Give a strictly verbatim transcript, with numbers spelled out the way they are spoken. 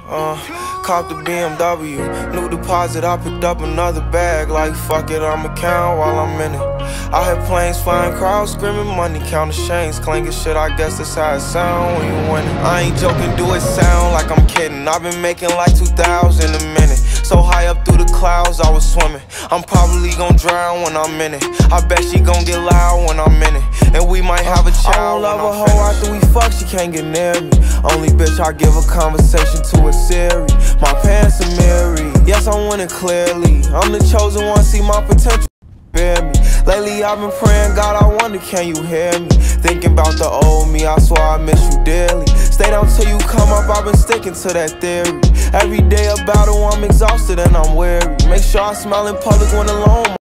Uh, cop the B M W, new deposit, I picked up another bag. Like fuck it, I'ma count while I'm in it. I hear planes flying, crowds screaming, money counting chains clanking shit. I guess that's how it sound when you win it. I ain't joking, do it sound like I'm kidding. I've been making like two thousand a minute. So high up through the clouds, I was swimming. I'm probably gon' drown when I'm in it. I bet she gon' get loud when I'm in it. And we might have a child. I don't love a hoe after we fuck, she can't get near me. Only bitch I give a conversation to is Siri. My pants are mirrored. Yes, I'm winning clearly. I'm the chosen one, see my potential. Bear me. Lately I've been praying, God, I wonder, can you hear me? Thinking about the old me, I swear I miss you dearly. Stay down till you come up, I've been sticking to that theory. Every day a battle, I'm exhausted and I'm weary. Make sure I smile in public when alone.